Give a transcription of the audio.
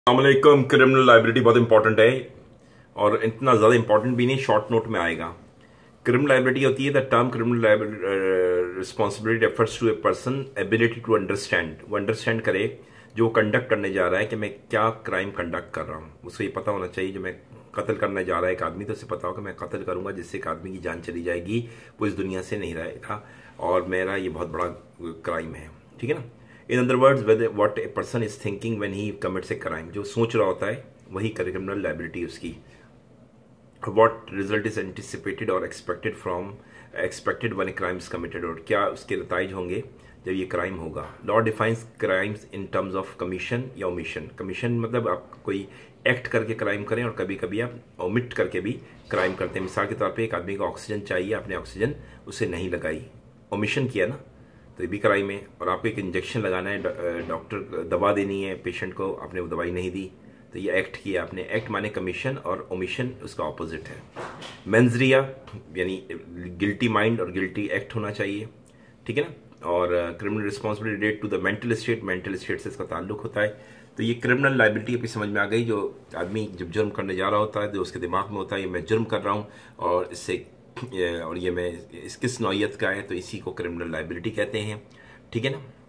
अस्सलामुअलैकुम। Criminal liability बहुत important है और इतना ज़्यादा इंपॉर्टेंट भी नहीं, शॉर्ट नोट में आएगा। क्रिमिनल लाइबिलिटी होती है the term criminal responsibility refers to a person ability to understand, वो अंडरस्टैंड करे जो कंडक्ट करने जा रहा है कि मैं क्या क्राइम कंडक्ट कर रहा हूँ। उसको ये पता होना चाहिए, जो मैं कत्ल करने जा रहा है एक आदमी, तो उसे पता हो कि मैं कत्ल करूंगा जिससे एक आदमी की जान चली जाएगी, वो इस दुनिया से नहीं रहेगा और मेरा ये बहुत बड़ा क्राइम है। ठीक है ना। In other words, what a person is thinking when he commits a crime, जो सोच रहा होता है वही क्रिमिनल लाइबिलिटी उसकी। व्हाट रिजल्ट इज एंटिसिपेटेड और expected when a crime is committed, और क्या उसके नताइज होंगे जब ये क्राइम होगा। Law defines crimes in terms of commission या ओमिशन। कमीशन मतलब आप कोई एक्ट करके क्राइम करें और कभी कभी आप ओमिट करके भी क्राइम करते हैं। मिसाल के तौर पे एक आदमी को ऑक्सीजन चाहिए, आपने ऑक्सीजन उसे नहीं लगाई, ओमिशन किया ना, तो ये भी क्राइम है। और आपको एक इंजेक्शन लगाना है, डॉक्टर दवा देनी है पेशेंट को, आपने वो दवाई नहीं दी, तो ये एक्ट किया आपने। एक्ट माने कमीशन और ओमिशन उसका ऑपोजिट है। मेंजरिया यानी गिल्टी माइंड और गिल्टी एक्ट होना चाहिए। ठीक है ना। और criminal responsibility relate to the mental state से इसका ताल्लुक होता है। तो ये क्रिमिनल लाइबिलिटी अपनी समझ में आ गई। जो आदमी जब जुर्म करने जा रहा होता है, जो उसके दिमाग में होता है ये मैं जुर्म कर रहा हूँ और ये मैं किस नौइयत का है, तो इसी को क्रिमिनल लाइबिलिटी कहते हैं। ठीक है ना।